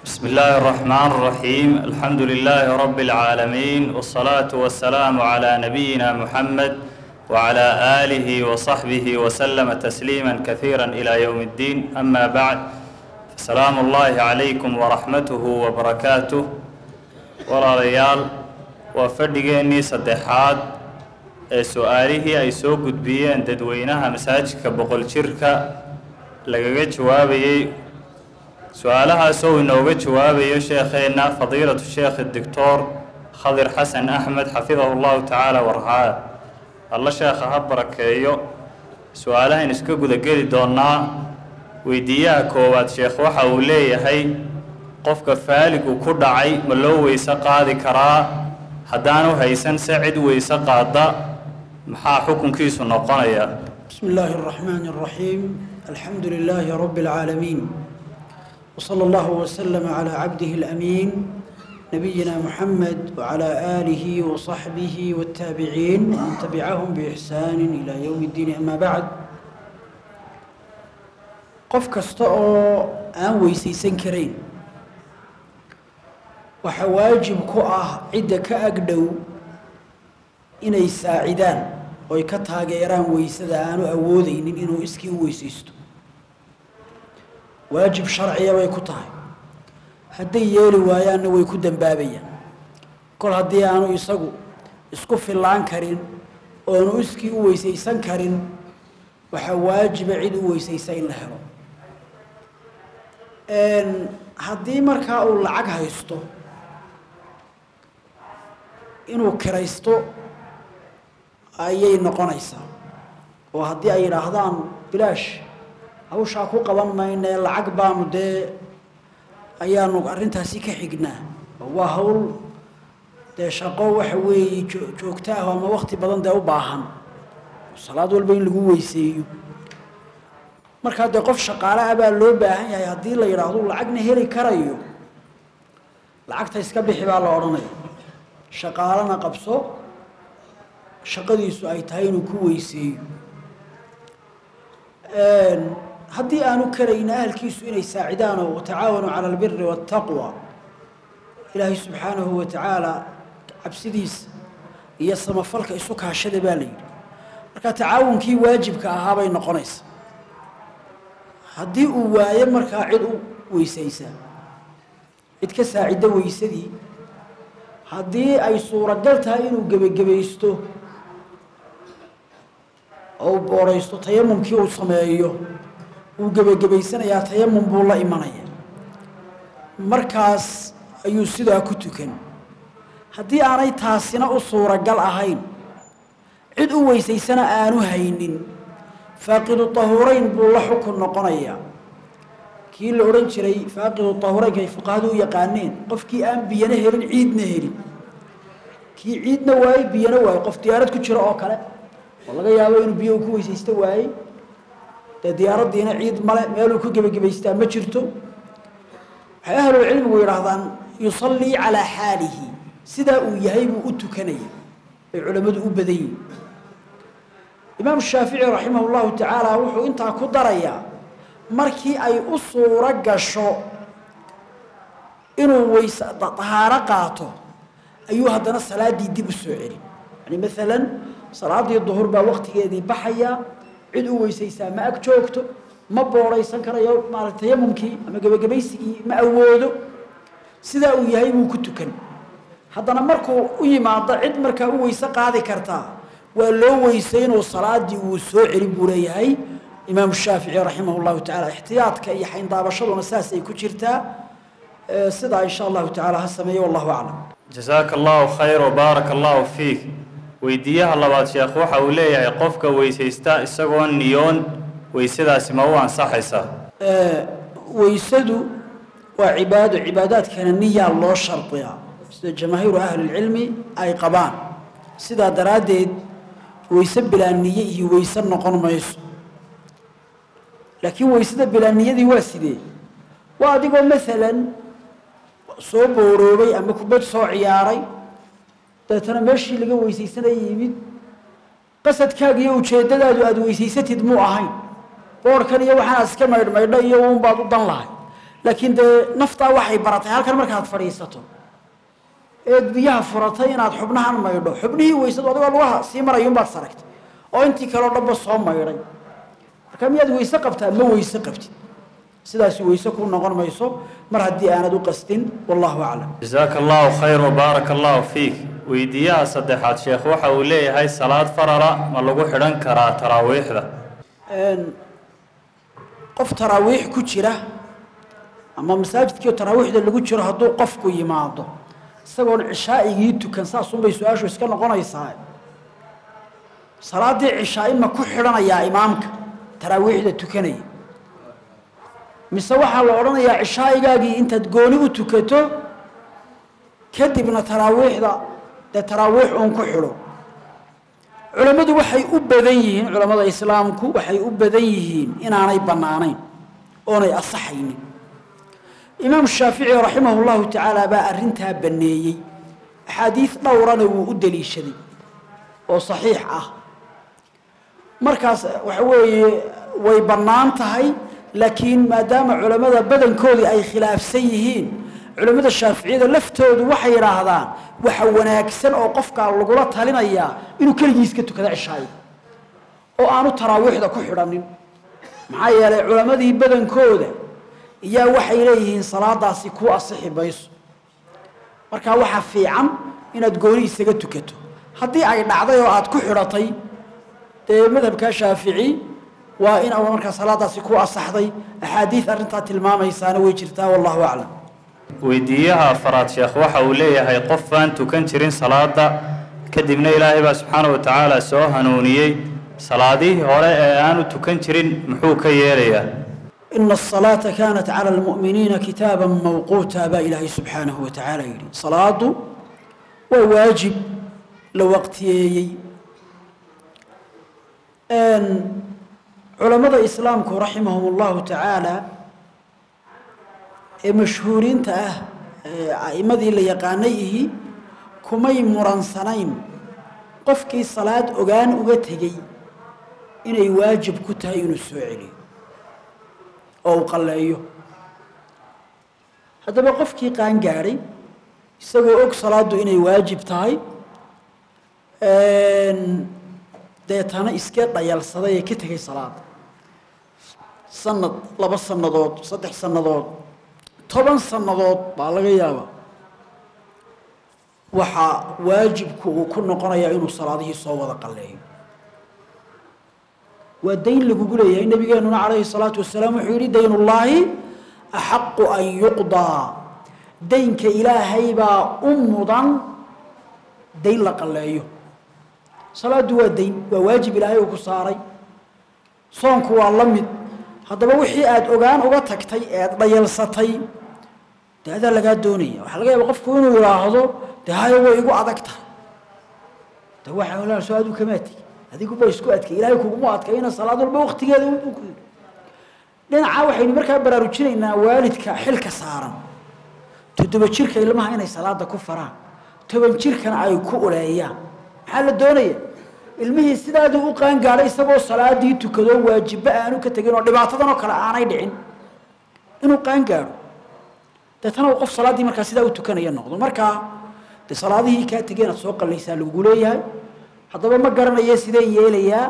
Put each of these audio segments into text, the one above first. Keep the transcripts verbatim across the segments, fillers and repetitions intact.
بسم الله الرحمن الرحيم. الحمد لله رب العالمين، والصلاة والسلام على نبينا محمد وعلى آله وصحبه وسلم تسليما كثيرا إلى يوم الدين. أما بعد، السلام الله عليكم ورحمته وبركاته. وراليال وفردقيني صدحات سؤاله أي سوق قدبية تدوينها مساجك بقول شركة لقيت جوابي سؤالها سوي نوجه جوابي شيخنا فضيلة الشيخ الدكتور خضر حسن أحمد حفظه الله تعالى ورعاه. الله شيخ هبرك يو سؤالها نسكو ذكري دونا ويديا كوات شيخ وحولي هي قفك فالك وكل عي ملو ويسقى ذكرى حدانو هيسن سعد ويسقى محا حكم كيس النقايا. بسم الله الرحمن الرحيم. الحمد لله رب العالمين، وصلى الله وسلم على عبده الأمين نبينا محمد وعلى آله وصحبه والتابعين ومن تبعهم بإحسان إلى يوم الدين. أما بعد، قف كستأو آن ويسيسن كرين وحواجب كؤه عدة كأقدو إني يساعدان ويكتها غيران ويسدا آنو أوذين إنو إسكي ويسيستو واجب شرعي ويكتها هدي يلي وايان ويكدن بابيا كل هدي آنو يساقو اسكف اللان كرين وانو اسكي ويسيسان كرين وحواجب عدو ويسيسان لهرو ان هدي مركاو لعق هايستو إنو كريستو ayay noqonaysaa oo hadii ay yiraahdaan bilaash hawsha ku qaban maynay lacag baanu de ayaanu arintaasi ka xignaa waa hawl de shaqo wax weey joogtaa ama waqti badan de u baahan salaad walba in lagu weyseeyo marka de qof shaqaale ah baa loo baahan yahay hadii la yiraahdo lacagna heli karayo lacagta iska bixi baa la oranayo shaqaalana qabso shaqadiisu ay tahay inuu ku weyseeyo een hadii aanu karayna ahlkiisu inay saacidaan oo tacaawanu cala albirri wattaqwa ilaahi subhanahu wa ta'ala absidiis iyo samafalka isu kaashada baa leeyahay marka tacaawunkii waajibka ahaa bay noqonaysaa hadii uu waayo marka cid u weysaysa cid ka saacida weysadii hadii ay suuragal tahay inuu gabagabaysto أو بوريستو تيمم كيو سمايو وجبجبيسنا تيمم بولا إيمانية مركز أيو سيدا كتوكن هدي أنا تاسنا أصورة قال أهين عد ويسي سنة آنو هينين فاقد الطهورين بولا حكم نقنية كي الأورنج ري فاقد الطهورين كيف قادوا يقانين قف كي آن بينهرين عيد نهرين كي عيد نواي بينواي قف ديارات كتشراء أكلا والله يا وين بيو كويس يستوي تديارات دينا عيد ملا مالو كوجب جبيستا ما شرتو أهل العلم ويرهضان يصلي على حاله سدا ويهيب أتكنية العلماء أبدي إمام الشافعي رحمه الله تعالى وحو أنت كدريا مركي أي أصور جشو إنه ويس طهارقاته أيها هذا الصلاة دي دي بالسعر يعني مثلا صلاة الظهر بوقت كذي بحيا عدو ويسيسا ما أكتوكتو ما بوريسان كرا يوم ما تيممكي أما جب جبيسي ما أودو سدا وياي وكتوكن حتى نمركو ويما ضعد مركا ويساق هذه كرتا ولو ويسين والصلاة دي وسوعر بورياي إمام الشافعي رحمه الله تعالى احتياط كأي حين ضاب شر مساس يكشرتا سدا إن شاء الله تعالى هالسمية والله أعلم. جزاك الله خير وبارك الله فيك. ويديها الله شيخ وحا وليه قفك ويسيستا اسغون نيون ويسداس ما هو صحيحه ا ويسدو وعباد عبادات كان النيه الله شرطيا سيده جماهير اهل العلم اي قبان سدا دراديد ويسب بلا نيه ويسن نقون مايس لكن ويسد بلا نيه دي واسيده واديغو مثلا سو بوروبي اما كبد سو عياري ترى ماشي لقى ويسيسنا يمين قصد كاجي وشيدة أدو أدو ويسيستي دموع هاي بوركني وحنا أسكمر ما يدا يوم بعض ضلها laakiin de naftaa waxay baratay halkan markaad fadhiisato ee biyaha furatay inaad xubnahan maydho xubnihii weysadu adigoo lugaha sii marayuun baad saragtay oo intii kaloo dhanba soo maydhay marka miyaad weyse qabtaa ma weyse qabtid sidaas weyse ku noqon mayso mar haddii aanad u qastin wallahu a'lam jazakallahu khayr wa barakallahu fiik weydiiyaha saddexaad sheekh waxa uu leeyahay salaad farala ma lagu xidhan karaa taraawiixda een qof taraawiix ku jira ama masaajidkii taraawiixda lagu jiro hadduu qofku yimaado isagoon cishaa'igii tukan saas un bay su-aashu iska noqonaysaa salaadii cishaa ima ku xidhanayaa imaamka taraawiixda tukanaya mise waxaa la odhanayaa cishaa'igaagii intaad gooni u tukato kadibna taraawiixda dee taraawiix uun ku xidho culammadu waxay u badan yihiin culammada islaamku waxay u badan yihiin inaanay bannaanayn oonay asaxaynin imaam shaafici raximahullahu tacaala baa arrintaa banneeyey axaadiis dhowrana wuu u daliishaday oo saxiix ah markaas waxa weeye way bannaan tahay laakiin maadaama culammada badankoodii ay khilaafsan yihiin culammada shaaficiyada laftoodu waxay yidhaahdaan waxa wanaagsan oo qofkaa lagula talinayaa inuu keligiis ka tukado cishaa'iga oo aanu taraawiixda ku xidhanin maxaa yeelay culammadii badankooda iyaa waxay leeyihiin salaadaasi ku asixi mayso marka waxa fiican inaad gooni isaga tukato haddii ay dhacday oo aad ku xidhatay dee madhabka shaafici waa in aw marka salaadaasi ku asaxday axaadiis arrintaa tilmaamaysaana way jirtaa wallahu a'lam weydiiyaha faraad sheekh waxa uu leeyahay qof aan tukan jirin salaada kadibna ilaahay baa subxaanahu wa tacaala soo hanuuniyey salaadihii hore ee aanu tukan jirin muxuu ka yeelayaa إن الصلاة كانت على المؤمنين كتابا موقوتا با إلهي سبحانه وتعالى يري صلاة وواجب لوقتي أن علماء الإسلام رحمهم الله تعالى مشهورين تأه أئمة اللي يقانيه كمي مرنسنين قفكي صلاة أغان أغتهي إنه واجب كتاين السعري أو قلعيه هذا بقفكي قان قاري يسوي أوك صلاة إنه واجب تاي deetana iska dhayalsaday ee ka tagay salaada sanad laba sanadood saddex sanadood toban sanadood baa laga yaabaa waxa waajibku uu ku noqonayaa inuu salaadihii soo wada qaleeyo waa dayn lagu leeyahay nabigeenuna calayhi salaatu wasalaam wuxuu yidhi daynullaahi axaqu an yuqdaa daynka ilaahay baa u mudan dayn la qaleeyo salaadu waa dayn waa waajib ilaahay uu ku saaray soonku waa la mid haddaba wixii aad ogaan uga tagtay ee aad dhayalsatay dee adaa lagaa doonaya waxaa laga yaabaa qofku inuu yidhaahdo dee hayo way igu adag tahay dee waxaa walaa soo aadu kamaa tegi adiguba isku adkay ilaahay kuguma adkayna salaad walba waqtigeeda uu ku yidhi dhinaca waxaynu markaa baraarujinaynaa waalidka xilka saaran toddoba jirka ilmaha inay salaada ku faraan toban jirkana ay ku uleeyaan maxaa la doonaya ilmihii sidaaduu u qaan gaaray isagoo salaadii tukado waajiba aanu ka tagin oo dhibaatadan oo kale aanay dhicin inuu qaan gaaro deetana uu qof salaadii markaa sidaa u tukanaya noqdo markaa de salaadihii kaa tegeen aad soo qallaysaa lagu leeyahay haddaba ma garanayo sidee yeelayaa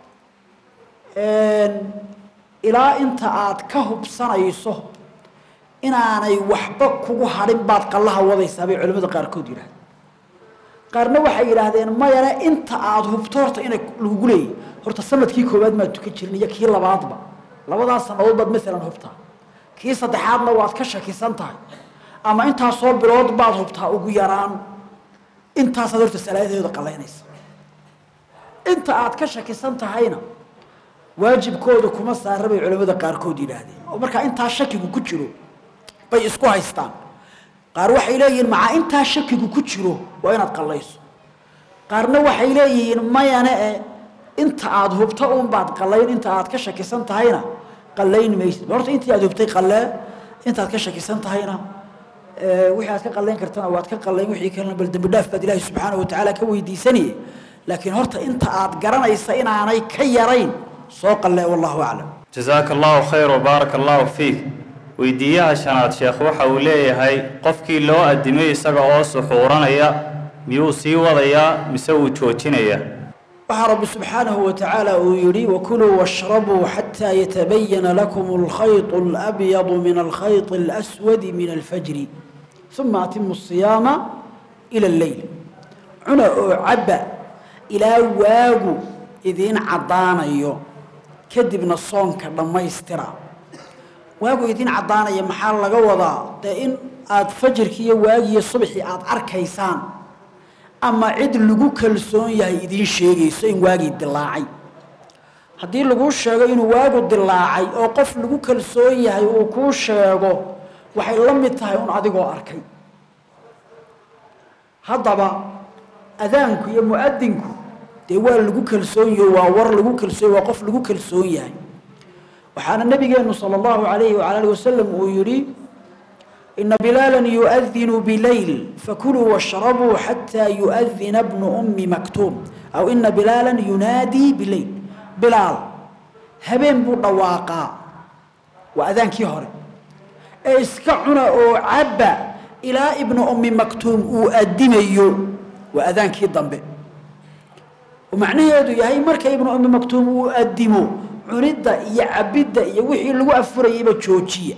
ilaa inta aad ka hubsanayso inaanay waxba kugu hadhin baad qallaha wadaysaa bay culimmada qaarkood yidhahdeen qaarna waxay yiraahdeen mayana inta aad hubto horta inay lagu leeyahay horta sanadkii koobaad ma tukan jirin iyo kii labaadba labadaas sanadood baad mesela hubtaa kii saddexaadna waad ka shakisan tahay ama inta soo bilood baad hubtaa ugu yaraan intaas aad horta salaadeeda qalaynaysa inta aad ka shakisan tahayna waajibkooda kuma saarabay culimada qaarkood yiraahdeen oo marka inta shakigu ku jiro bay isku haystaan qaar waxay leeyihiin maca inta shakigu ku jiro waa inaad qalayso qaarna waxay leeyihiin mayana ee inta aad hubto uun baad qalayn inta aad ka shakisan tahayna qalayn maysid horta intii aad hubtay qalaa inta aad ka shakisan tahayna ee wixii aad ka qalayn kartana waad ka qalayn wixii kalena bal dambi dhaaf baad ilaahay subxaanahu wa tacaala ka weydiisanayay laakiin horta inta aad garanaysa inaanay ka yarayn soo qalaa wallahu a'lam jazakallahu khayr wa barakallahu fiik weydiiyaha shanaad sheekh waxa uu leeyahay qofkii loo adimay isaga oo suxuuranaya miyuu sii wadayaa mise uu joojinayaa waxa rabbi subxaanahu wa tacaala uu yidhi wakuluu washrabuu xataa yatabayana lakum alkhayط alabyadu min alkhayط alaswadi min alfajri uma atimu asiyaama ila alleyl cuna oo cabba ilaa waagu idiin caddaanayo kadibna soonka dhammaystira waagu idiin caddaanaya maxaa laga wadaa dee in aad fajirkii iyo waagiiyo subaxii aad arkaysaan ama cid lagu kalsoon yahay idiin sheegayso in waagii dilaacay haddii lagu sheego inuu waagu dilaacay oo qof lagu kalsoon yahay uu kuu sheego waxay la mid tahay un adigoo arkay haddaba adaanku iyo mu'adinku dee waa lagu kalsoon yahay waa war lagu kalsoon waa qof lagu kalsoon yahay waxaana nabigeenu sala allahu calayhi wacala alihi wasalam uu yidhi ina bilaalan yu'adinu bilayl fakuluu washrabuu xataa yu'adina bnu ummi maktuum aw ina bilaalan yunaadii bilayl bilaal habeen buu dhawaaqaa waa adaankii hore ee iska cuna oo cabba ilaa ibnu ummi maktuum uu adimayo waa adaankii dambe ومعنيه يهي مركا ابن أم مكتوم وقدمه عنده يعبده يوحي اللي وقفره يبقى جوجية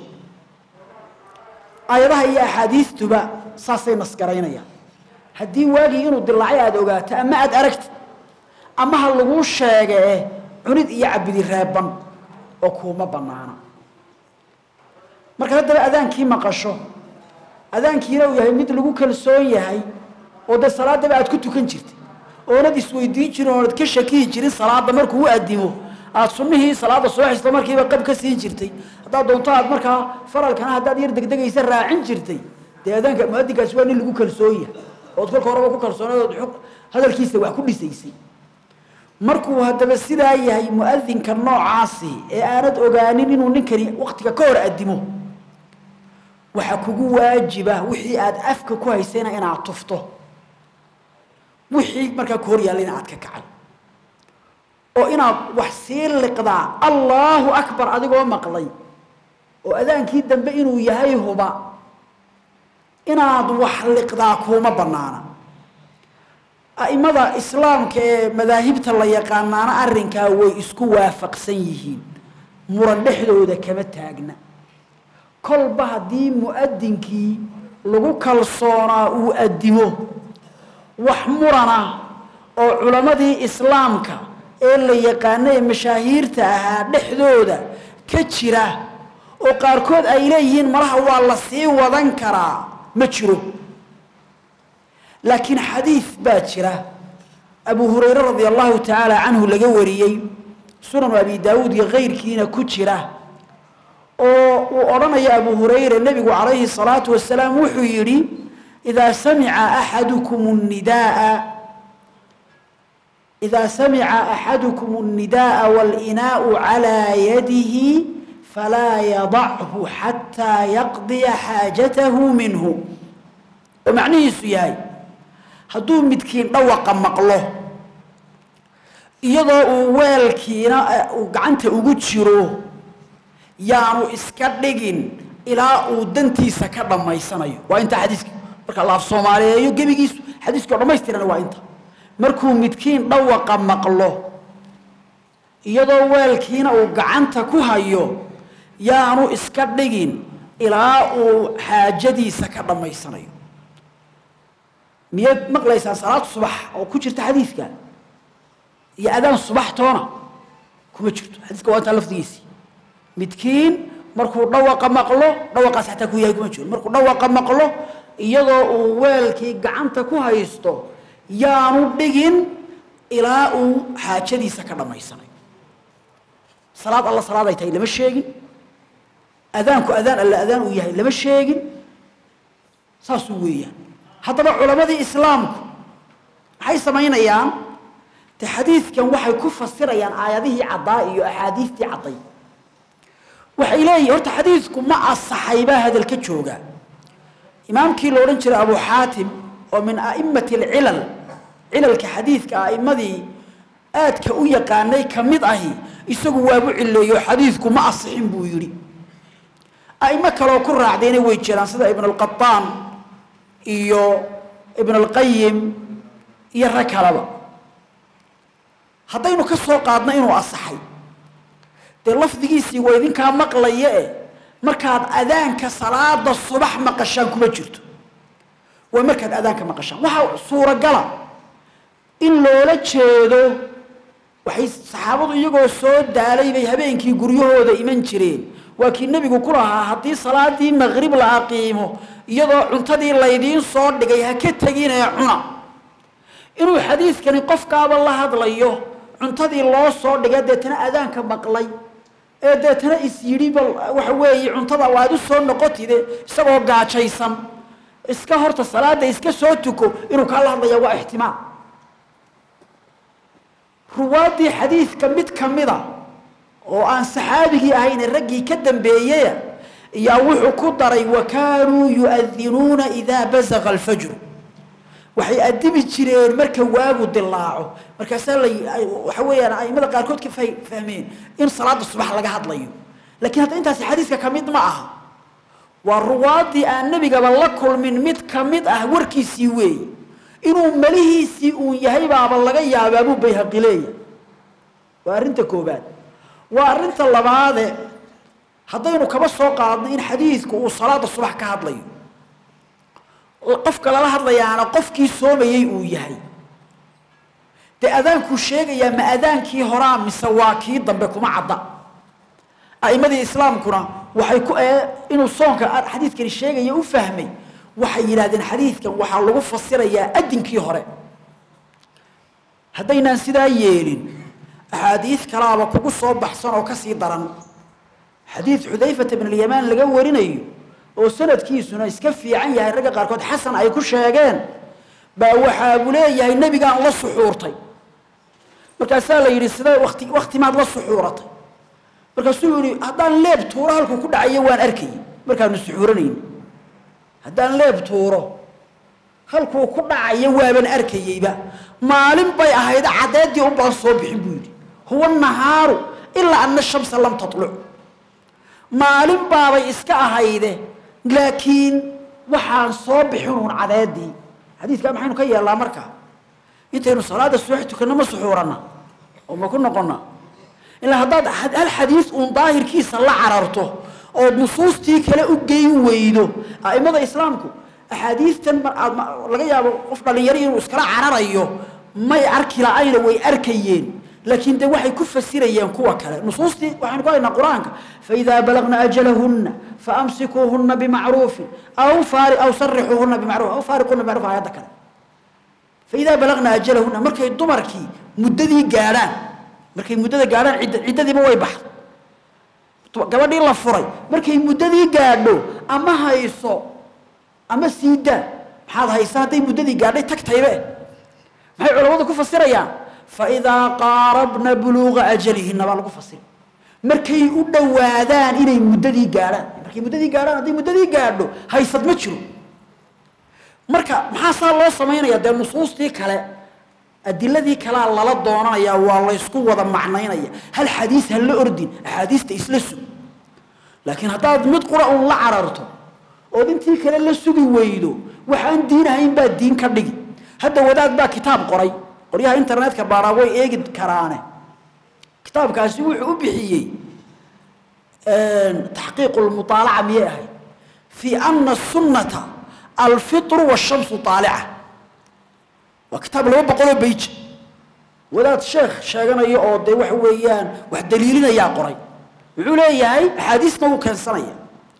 أيضا هي أحاديث تبا صاصي نسكرين يا هدي واجي إنه دلعي هذا وقت أما أد أركت أما هاللغوش شاقه عند يعبدي رابا وكوما بنانا مركا هذا أذان كيما قشو أذان كيرو يهي مد لغو كالسوي يهي وده الصلاة بعد كنتو كنجرت oonad isweydiin jirin oonad ka shakiyi jirin salaada markuu u adimo aad sunnihii salaada soo xista markiiba qab ka siin jirtay haddaad doonto aad markaa faralkana haddaad yar degdegaysa raacin jirtay dee adaanka mu'adinkaasi waa nin lagu kalsoon yahay ood kolka horeba ku kalsoonayd ood hadalkiisa wax ku dhisaysay markuu haddaba sidaa yahay mu'adinka noocaasi ee aanad ogaanin inuu ninkani waqtiga ka hor adimo waxa kugu waajiba wixii aad afka ku haysayna inaad tufto wixii markaa ku hor yaalla inaad ka kacay oo inaad wax sii liqdaa allahu akbar adigoo maqlay oo adaankii dambe inuu yahay huba inaad wax liqdaa kuuma bannaana a'imada islaamka ee madaahibta la yaqaanaana arrinkaa way isku waafaqsan yihiin muran dhexdooda kama taagna kolba haddii mu'adinkii lagu kalsoonaa uu adimo wax murana oo culamadii islaamka ee la yaqaanay mashaahiirta ahaa dhexdooda ka jira oo qaarkood ay leeyihiin malaha waa la sii wadan karaa ma jiro laakiin xadiis baa jira abu hurayra radiyallahu ta'ala anhu laga wariyay sunan abi daawud iyo qeyrkiina ku jira oo uu oranayo abu hurayra nabigu calayhi salaatu wasalaam wuxuu yidhi إذا سمع أحدكم النداء إذا سمع أحدكم النداء والإناء على يده فلا يضعه حتى يقضي حاجته منه ومعنيه سياي هدو مدكين دوق مقله يضع والكينا وقعنت وقتشروه يانو اسكدقين إلى ودنتي سكبا ما يسنيو وانت حديثك marka laaf Soomaaliyeeyo gabigiis xadiiska dhameystirana waa inta markuu midkiin dhawaqa maqlo iyadoo weelkiina uu gacanta ku hayo yaanu iska dhigin ilaa uu xaajadiisa ka dhameysanayo miyad maqlaysaa salaad subax oo ku jirta xadiiska iyo adaan subax toona kuma jirto xadiiska waa lafdigiisi midkiin markuu dhawaqa maqlo dhawaqaas xataa ku yahay kuma jiro markuu dhawaqa maqlo iyadoo uu weelkii gacanta ku haysto yaanu dhigin ilaa uu xaajadiisa ka dhamaysanay salaad alla salaad ay tahay lama sheegin adaanku adaan alla adaan uu yahay lama sheegin saas weeyaan haddaba culamadii islaamku maxay samaynayaan te xadiidkan waxay ku fasirayaan aayadihii caddaa iyo axaadiistii cadday waxay leeyihiin horta xadiidku ma asaxay baa hadalka jooga imaamkii loo oran jiray abu xaatim oo min a'immati al-ilal ilalka xadiidka a'immadii aadka u yaqaanay kamid ahi isagu waabu cileeyo xadiidku ma asixin buu yiri أئمة كلو كل راعدين ويجران سيدا ابن القطان إيو ابن القيم يرك هلبا هذا كسر قادنا إنه أصحي اللفظ جيسي وإذن كان مقلية مركاد أذان كصلاة الصبح مقشان كما جرت ومركاد أذان كمقشان وها صورة قلا إن لولا تشيدو وحي صحابته يقول السود دالي بيهبين كي قريوه ذا إيمان جرين وكي النبي يقول كلها هاتي صلاة دي مغرب العقيمه يضع عنتدي الليدين صور دقيها كتاقين يعنا إنه حديث كان يقف كاب الله هذا ليه عنتدي الله صور دقيها ديتنا أذان كمقلي ديتنا إسيري وحوي عنتدى وادو صور نقطي دي سبو قاچيسان إسكا هورت الصلاة دي إسكا صوتكو إنه كان الله هذا يوا احتمال روادي حديث كميت كميدا وأن صحابه أهين الرجي كدم بيجيا يوحوا كدري وكانوا يؤذنون إذا بزغ الفجر وحي أدب تشيرين مركب وابو دلاعه مركب سالي وحوي أنا أي ماذا قال كنت كيف فاهمين إن صلاة الصباح لقى هاد ليو لكن هذا أنت حديثك كميد معها والروادي النبي قبل الله كل من ميت كميد أهوركي سيوي إنه مليه سيئون يهيب عبد الله يا بابو بيها قليا وأرنت كوبان وأرنت الله هذا هذا كبس قاعدنا إن حديثك وصلاة الصبح كهاد لي قفك لا هاد لي أنا قفك صوم ييئو يهي تأذانك الشيء يا ما أذانك هرام مسواكي ضمبكم عضا أي مدى الإسلام كنا وحيكو إنه صونك حديثك الشيء يفهمي waxay yiraahdeen xadiidkan waxa lagu fasirayaa adinkii hore hadayna sida yeelin ahadiith kalaaba kugu soo baxsan oo ka sii daran xadiith Hudayfa ibn al-Yaman laga warinayo oo sanadkiisuna iska fiican yahay raga qaar kood xasan ay ku sheegeen baa waxa uu leeyahay nabiga la suxuurtay markaas la yiri sida waqti waqti maad la suxuuratay markaas uu yiri hadaan leeb tuura halku ku dhacayo waan arkay markaan suxuuranay haddaan leeb tuuro halkuu ku dhacayo waaban arkayayba maalin bay ahayd cadeedii u baan soo bixin buu yiri huwa nahaaru illa anna shamsa lam tatlu maalin baabay iska ahayde laakiin waxaan soo bixin cadeedii xadiiska maxaynu ka yeelaa marka intaynu salaada subax tukana ma suxuurana oo ma ku noqona ila haddaad hal xadiis uun daahirkiisa la cararto oo nusuustii kale u geey weydo aimada islaamku ahadiistan laga yaabo qof dhalinyaro inuu iskala cararayo may arki laayna way arkayeen laakiin de waxay ku fasirayeen kuwa kale nusuustii waxaan ku haynaa quraanka fa idha balagna ajalahunna fa amsikuhunna bima'ruf aw fari aw sarrihuhunna bima'ruf aw fariqunna bima'ruf ayada kale fa idha balagna ajalahunna markay dumarkii muddadii gaaraan markay muddada gaaraan ciidadiiba way baxday gabadhii la furay markay muddadii gaadho ama hayso ama siida maxaad haysaa haday muddadii gaadhay tagtaybe maxay culimadu ku fasirayaan fa idha qarabna buluga ajalihinna baa lagu fasir markay u dhawaadaan inay muddadii gaadhaan markay muddadii gaadhaan haday muddadii gaadho haysad ma jiro marka maxaa saa loo sameeynaya de nusuustii kale adiladii kala lala doonaya waa la isku wada macnaynaya hal xadiis hal la ordin ahadiista isla sug laakiin hadaad mid quraan la cararto oo intii kale la sugi weydo waxaan diinahayn baa diin ka dhigi hada wadaad baa kitaab qoray qoryaha internetka baara way eegi karaane kitaabkaasi wuxuu u bixiyay een tahqiiq al-mutala'a miyahay fi anna sunnata al-fitr wash-shamsu tali'a وكتاب لو بقولوا بيج ولاد شيخ شاغنايو oo de wax weeyaan wax daliilinaya qoray wuxuu leeyahay xadiisna uu keensanaya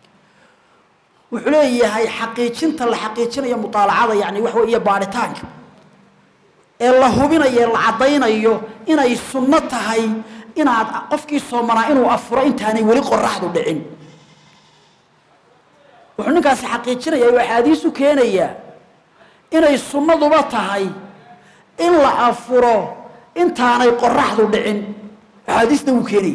wuxuu leeyahay xaqiijinta la xaqiijinayo mutaalacada yaani wax weeye baaritaanka ee la hubinayo la cadeynayo inay sunno tahay inaad qofkii Soomaaliya inuu afuro intaanay wali qoraxdu dhicin wuxuu ninkaas xaqiijinaya oo xadiisu keenaya inay sunnaduba tahay in la afuro intaanay qoraxdu dhicin xadiisna uu keenay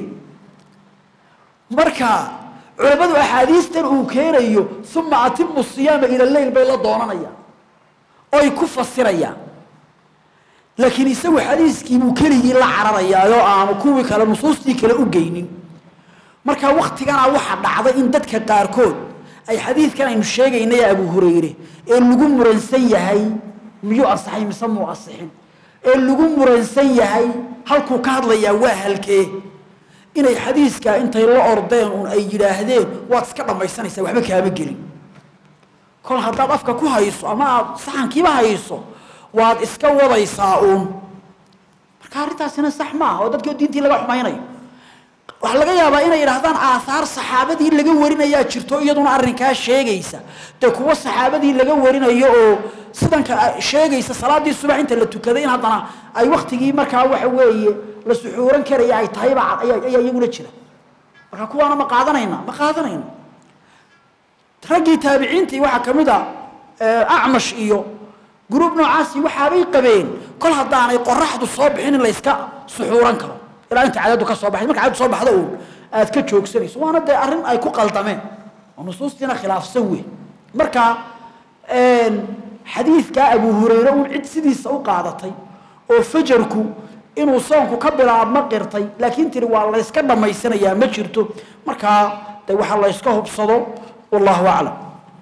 marka culimadu ahadiistan uu keenayo thumma atimmu siyama ila al-layl bay la doonanaya oo ku fasiraya laakiin isagu xadiiskii uu kaliye la cararaya oo aan kuwi kale nusuustii kale u geynin marka waqtigana waxa dhacday in dadka qaarkood ay xadiidkan aynu sheegaynay Abu Hurayre ee lagu muransan yahay miyuu asaxay mise muu asaxin ee lagu muransan yahay halku ka hadlaya waa halkee inay xadiiska intay la ordeen oo ay yiraahdeen waad iska dhamaysanaysaa waxba kaaba gelin kol haddaad afka ku hayso ama saxankiiba hayso waad iska wadaysaa uun marka arrintaasina sax ma aha oo dadka diintii laga xumaynayo waxa laga yaabaa inay yiraahdaan aasaar saxaabadii laga warinayaa jirto iyaduna arrinka sheegaysa ta kuwa saxaabadii laga warinayo oo sidanka sheegaysa salaadii subax inta la tukaday in hadana ay waqtigii markaa waxa weeye la suxuuran karaya ay tahay baa ay iyaguna jira marka kuwaana ma qaadanayna ma qaadanayna ragii taabiciintii waxa kamida A'mash iyo group noocaasi waxa bay qabeen kol hadaanay qorraxdu soo bixin la iska suxuuran karo ilaa inta cadadu ka soo baxay marka cadadu soo baxdo oo aad ka joogsanayso waana de arrin ay ku qaldameen oo nusuustina khilaafsan weey marka een xadiiska Abu Hurayra uu cid sidiisa u qaadatay oo fajarku inuu soonku ka bilaabma qirtay laakiin tiri waa la iska dhamaysanaya ma jirto marka de waxa la iska hubsado wallahu a'lam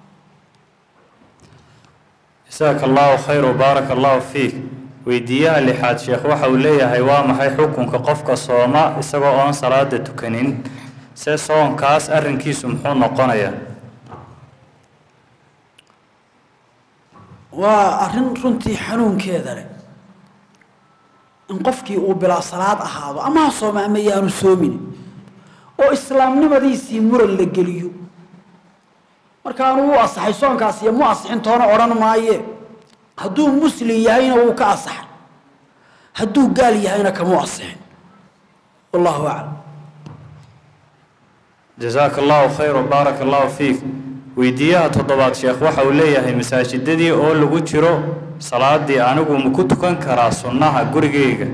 jazakallahu khayr wa barakallahu fiik weydiiyaha lixaad sheekh waxa uu leeyahay waa maxay xukunka qofka sooma isagoo aan salaada tukanin see soonkaas arrinkiisu muxuu noqonayaa waa arrin runtii xanuunkeeda leh in qofkii uu bilaa salaad ahaado ama sooma ama yaanu soomin oo islaamnimadiisii muran la geliyo marka uu asaxay soonkaas iyo mu asaxin toona oran maaye hadduu muslim yahayna uu ka asaxay hadduu gaal yahayna kama asaxin wallahu a'lam jazakallahu khayr wa barakallahu fiik weydiiyaha toddobaad sheekh waxa uu leeyahay masaajidadii oo lagu jiro salaadii anigu ma ku tukan karaa sunnaha gurigeyga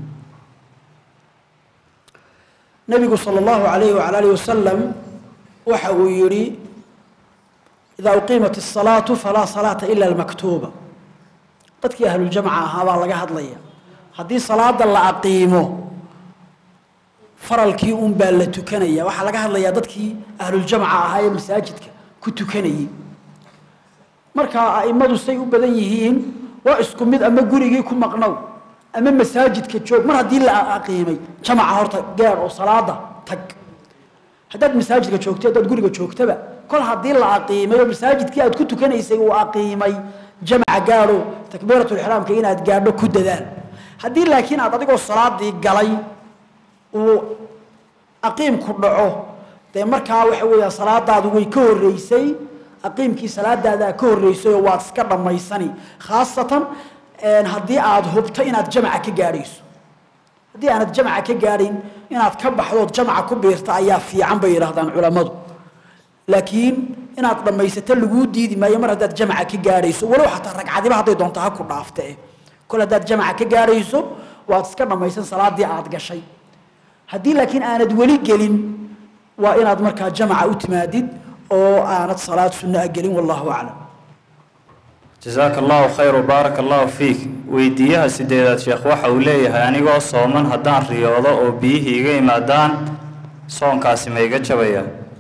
nabigu sallallahu alayhi wa alihi wasallam waxa uu yiri إذا أقيمت الصلاة فلا صلاة إلا المكتوبة dadkii ahlul jamca ahaa baa laga hadlaya hadii salaada la aqeemo faralkii uun baa la tukanaya waxa laga hadlaya dadkii ahlul jamca ahaa ee masaajidka ku tukanayay marka aimadu say u badan yihiin waa isku mid ama gurigii ku maqnow ama masaajidka joog mar hadii la aqeemay jamca horta gaar oo salaada tag hadad masaajidka joogtay dad guriga joogtaba kol hadii la aqeemay masaajidkii aad ku tukanaysay uu aqeemay jamca gaaro takbiratul ihram ka inaad gaadho ku dadaan hadii laakiin aad adigoo salaadii galay oo aqeem ku dhaco de markaa waxa weeyaa salaadaadu way ka horeysay aqeemkii salaadaada ka horeysay oo waad iska dhamaysani khaasatan een hadii aad hubto inaad jamca ka gaarayso hadii aad jamca ka gaarin inaad ka baxdo jamca ku biirta ayaa fiican bay yiraahdaan culimadu laakiin inaad dhamaysato lagu diidi maayo mar hadaad jamca ka gaarayso walow xataa ragcadiba haday doonto ha ku dhaaftay kol hadaad jamca ka gaarayso waad iska dhamaysan salaadii aad gashay hadii laakiin aanad wali gelin waa inaad markaa jamca u timaadid oo aanad salaad sunnah gelin wallahu a'lam jazakallahu khayr wa barakallahu fiik weydiiyaha sideedaad sheekh waxa uu leeyahay anigoo sooman haddaan riyoodo oo biyihii iga imaadaan soonkaasi ma iga jabaya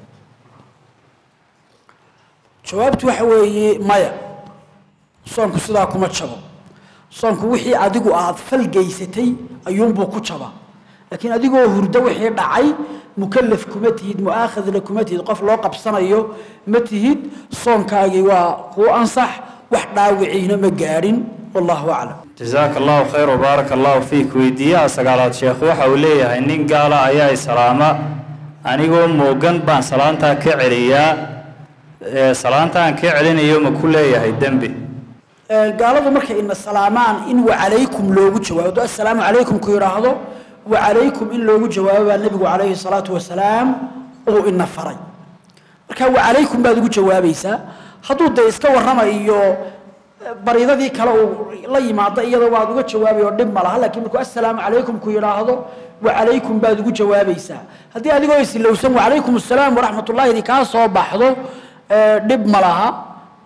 jawaabtu waxa weeye maya soonku sidaa kuma jabo soonku wixii adigu aad falgeysatay ayuunbuu ku jabaa laakiin adigoo hurdo wixii dhacay mukallaf kuma tihid mu'aakhad la kuma tihid qof loo qabsanayo ma tihid soonkaagi waa ku ansax wax dhaawiciina ma gaarin wallahu a'lam jazakallahu khayr wa barakallahu fiik weydiiyaha sagaalaad sheekh waxa uu leeyahay nin gaala ayaa islaama anigoo moogan baan salaanta ka celiyaa salaantaan ka celinayo ma ku leeyahay dambi gaaladu markay in salaamaan in wa alaykum loogu jawaabo assalamu alaykum ku yiraahdo wa alaykum in loogu jawaabo nabigu alayhi salatu wasalaam oo in faray marka wa alaykum baad ugu jawaabaysaa haduu de iska waramayo bariidadii kale oo la yimaado iyadoo waad uga jawaabayo dhib ma laha laakiin markuu assalamu alaykum ku yiraahdo wa alaykum baad ugu jawaabaysaa hadii adigoo islowsan wa alaykum assalaam wa rahmatullahi ka soo baxdo dhib ma laha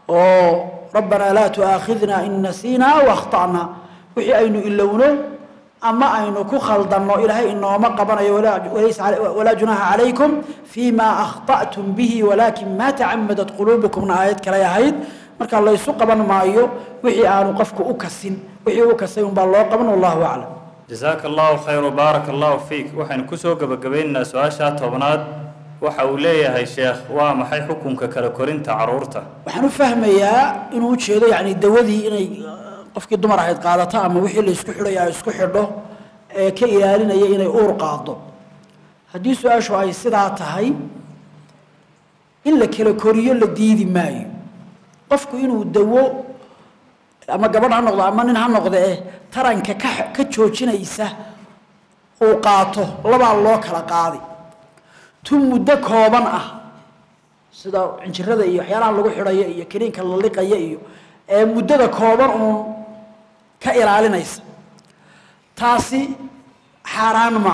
oo rabbana la tu'akhidna in nasina wa akhtana wixii aynu ilowno أما أين كخلدنا إلهي إنه ما قبنا وليس ولا جناح عليكم فيما أخطأتم به ولكن ما تعمدت قلوبكم من آيات كلا يهيد مرك الله يسوق قبنا معيو وحي آن قفك أكسن وحي أكسن بالله قبنا والله أعلم. جزاك الله خير وبارك الله فيك. وحين كسوق بقبلنا سؤال شات وبنات وحوليه هاي شيخ وما حي حكمك كلا كورنت عرورته. وحنا فهم يا إنه شيء يعني الدودي إنه qofkii dumar ahayd qaadata ama wixii la isku xidhay ay isku xidho ee ka ilaalinaya inay uur qaado hadii su'aashu ay sidaa tahay in la kala koriyo la diidi maayo qofku inuu dawo ama gabadh ha noqdo ama nin ha noqdo ee taranka ka joojinaysa uu qaato laba loo kala qaadi tum muddo kooban ah sida injirada iyo waxyaalaha lagu xidhayo iyo kiriinka la liqayo iyo ee muddada kooban uu ka ilaalinaysa taasi xaraan ma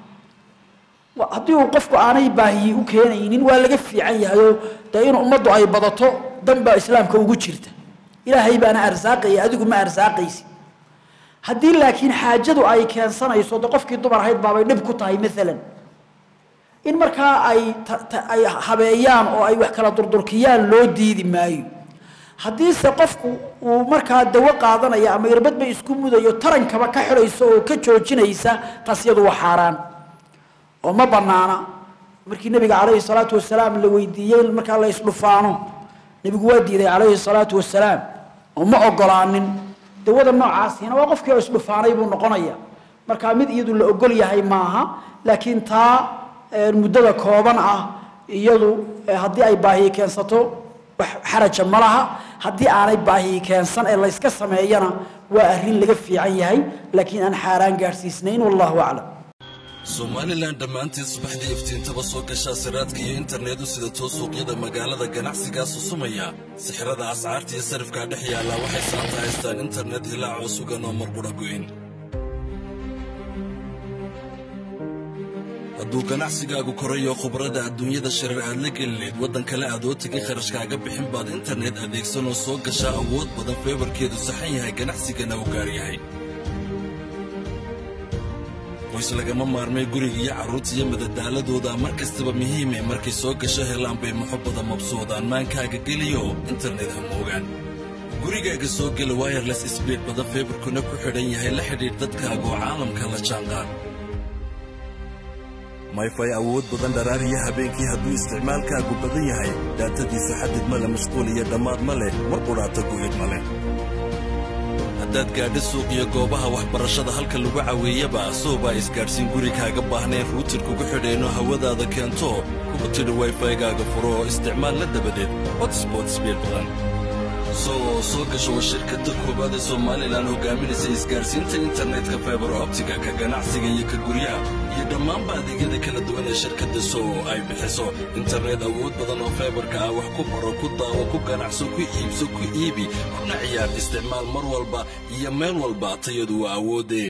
waa hadii uu qofku aanay baahi u keenaynin waa laga fiican yahay taa in ummaddu ay badato danba islaamka ugu jirta ilaahay baana arsaaqay adigu ma arsaaqaysi hadii laakiin xaajadu ay keensanayso qofkii dumar ahayd baabay dhib ku tahay midalan in marka ay ay habeeyaan oo ay wax kala durdurkiyaan loo diidi maayo haddii se qofku uu markaa dawo qaadanaya ama irbad bay isku mudayo tarankaba ka xirayso oo ka joojinaysa taasiyadu waa xaraan oo ma banaana markii nabiga kaleey salaatu wasalaam la weydiiyay marka la isdhufaano nabigu waa diiday kaleey salaatu wasalaam oo ma ogolaanin dawada noocaasina waa qofkii isdhufaanay buu noqonaya marka mid iyadu la ogol yahay maaha laakiin taa muddada kooban ah iyadu hadii ay baahi keensato حرج ملها هدي أنا باهي كان صن الله يسكت سمعينا وأهلين لقى في عيهاي لكن أنا حاران جالس سنين والله أعلم. Somaliland dhammaantii subaxdii iftiintaba soo gashaa siraadka iyo internetu sida toosuuqyada magaalada ganacsigaas u sumaya sixirada ascaarta iyo sarifka dhex yaala waxay saanta haystaan internet ilaa cusugan oo marqura goyn hadduu ganacsigaagu korayo khubarada adduunyada shirar aad la gelineed waddan kale aad oo tegay kharashkaaga bixin baad internet adeegsan oo soo gashaa awood badan feebarkeedu saxan yahay ganacsigana u gaar yahay qoys lagama maarmay guriga iyo carruurta iyo madadaaladooda mar kastaba muhiime markay soo gasho helaan bay muxabbada mabsuudaan maankaaga geliyo internet ha moogaan gurigaaga soo gela wireless speed badan feebarkuna ku xidhan yahay la xidhiidh dadkaaga oo caalamka la jaanqaad mayfay awood badan dharaariya habeenkii hadduu isticmaalkaagu badan yahay daatadiisu xadid ma le mashquul iyo dhammaad ma leh mar qudhaata go'id ma leh haddaad gaadho suuq iyo goobaha waxbarashada halka lagu caweeyaba soobaa isgaadhsiin gurigaaga baahnayn ruutir kugu xidheenoo hawadaada keento kugu tidhi wayfaygaaga furo oo isticmaal la dabadeed hotspot speed badan soo soo gasho waa shirkadda koowaad ee Somaliland hogaaminaysa isgaarsiinta internetka fiber optica ka ganacsiga iyo ka guryaha iyo dhammaanba adeegyada kala duwan ee shirkadda soo ay bixiso internet awood badan oo fiberka ah wax ku baro ku daawo ku ganacso ku iibso ku iibi kuna ciyaar isticmaal mar walba iyo meel walba tayadu waa awoodee